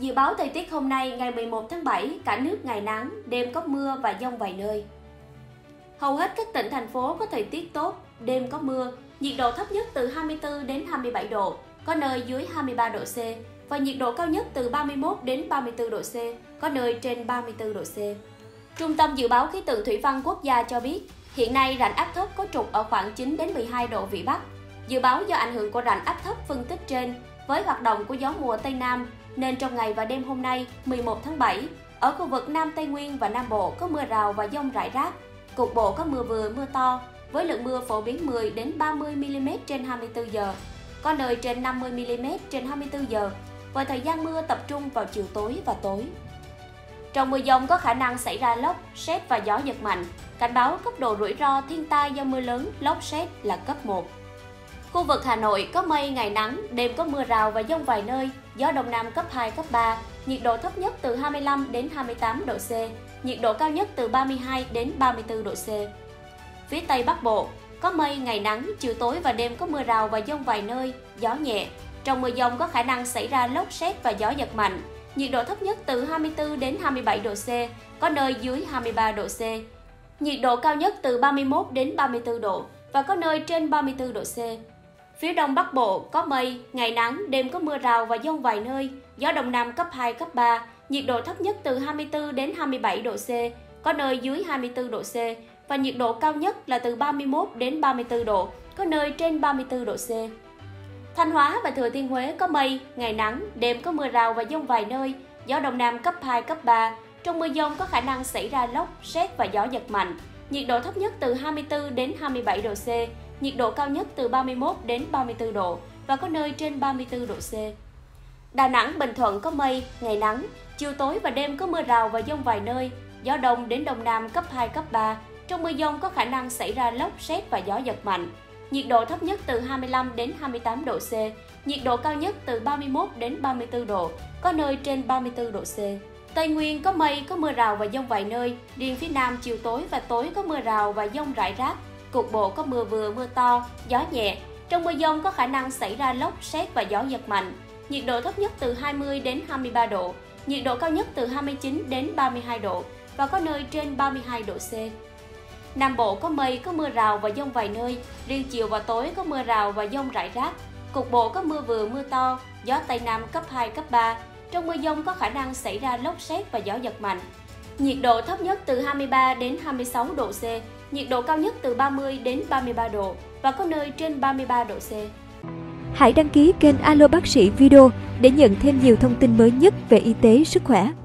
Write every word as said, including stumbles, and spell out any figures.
Dự báo thời tiết hôm nay ngày mười một tháng bảy, cả nước ngày nắng, đêm có mưa và dông vài nơi. Hầu hết các tỉnh, thành phố có thời tiết tốt, đêm có mưa, nhiệt độ thấp nhất từ hai mươi tư đến hai mươi bảy độ, có nơi dưới hai mươi ba độ C, và nhiệt độ cao nhất từ ba mươi mốt đến ba mươi tư độ C, có nơi trên ba mươi tư độ C. Trung tâm Dự báo Khí tượng Thủy văn Quốc gia cho biết, hiện nay rãnh áp thấp có trục ở khoảng chín đến mười hai độ Vĩ Bắc. Dự báo do ảnh hưởng của rãnh áp thấp phân tích trên, với hoạt động của gió mùa Tây Nam, nên trong ngày và đêm hôm nay, mười một tháng bảy, ở khu vực Nam Tây Nguyên và Nam Bộ có mưa rào và dông rải rác, cục bộ có mưa vừa mưa to, với lượng mưa phổ biến mười đến ba mươi mi li mét trên hai mươi tư giờ, có nơi trên năm mươi mi li mét trên hai mươi tư giờ, và thời gian mưa tập trung vào chiều tối và tối. Trong mưa dông có khả năng xảy ra lốc, sét và gió giật mạnh, cảnh báo cấp độ rủi ro thiên tai do mưa lớn, lốc sét là cấp một. Khu vực Hà Nội có mây, ngày nắng, đêm có mưa rào và dông vài nơi, gió Đông Nam cấp hai, cấp ba, nhiệt độ thấp nhất từ hai mươi lăm đến hai mươi tám độ C, nhiệt độ cao nhất từ ba mươi hai đến ba mươi tư độ C. Phía Tây Bắc Bộ có mây, ngày nắng, chiều tối và đêm có mưa rào và dông vài nơi, gió nhẹ. Trong mưa dông có khả năng xảy ra lốc sét và gió giật mạnh, nhiệt độ thấp nhất từ hai mươi tư đến hai mươi bảy độ C, có nơi dưới hai mươi ba độ C. Nhiệt độ cao nhất từ ba mươi mốt đến ba mươi tư độ và có nơi trên ba mươi tư độ C. Phía Đông Bắc Bộ có mây, ngày nắng, đêm có mưa rào và dông vài nơi, gió Đông Nam cấp hai, cấp ba, nhiệt độ thấp nhất từ hai mươi tư đến hai mươi bảy độ C, có nơi dưới hai mươi tư độ C, và nhiệt độ cao nhất là từ ba mươi mốt đến ba mươi tư độ, có nơi trên ba mươi tư độ C. Thanh Hóa và Thừa Thiên Huế có mây, ngày nắng, đêm có mưa rào và dông vài nơi, gió Đông Nam cấp hai, cấp ba, trong mưa dông có khả năng xảy ra lốc, sét và gió giật mạnh, nhiệt độ thấp nhất từ hai mươi tư đến hai mươi bảy độ C, nhiệt độ cao nhất từ ba mươi mốt đến ba mươi tư độ và có nơi trên ba mươi tư độ C. Đà Nẵng, Bình Thuận có mây, ngày nắng, chiều tối và đêm có mưa rào và dông vài nơi, gió đông đến đông nam cấp hai, cấp ba, trong mưa dông có khả năng xảy ra lốc, sét và gió giật mạnh, nhiệt độ thấp nhất từ hai mươi lăm đến hai mươi tám độ C, nhiệt độ cao nhất từ ba mươi mốt đến ba mươi tư độ, có nơi trên ba mươi tư độ C. Tây Nguyên có mây, có mưa rào và dông vài nơi, riêng phía Nam chiều tối và tối có mưa rào và dông rải rác, cục bộ có mưa vừa mưa to, gió nhẹ. Trong mưa dông có khả năng xảy ra lốc, sét và gió giật mạnh, nhiệt độ thấp nhất từ hai mươi đến hai mươi ba độ, nhiệt độ cao nhất từ hai mươi chín đến ba mươi hai độ và có nơi trên ba mươi hai độ C. Nam Bộ có mây, có mưa rào và dông vài nơi, riêng chiều và tối có mưa rào và dông rải rác, cục bộ có mưa vừa mưa to, gió Tây Nam cấp hai, cấp ba. Trong mưa dông có khả năng xảy ra lốc sét và gió giật mạnh. Nhiệt độ thấp nhất từ hai mươi ba đến hai mươi sáu độ C, nhiệt độ cao nhất từ ba mươi đến ba mươi ba độ và có nơi trên ba mươi ba độ C. Hãy đăng ký kênh Alo Bác sĩ Video để nhận thêm nhiều thông tin mới nhất về y tế, sức khỏe.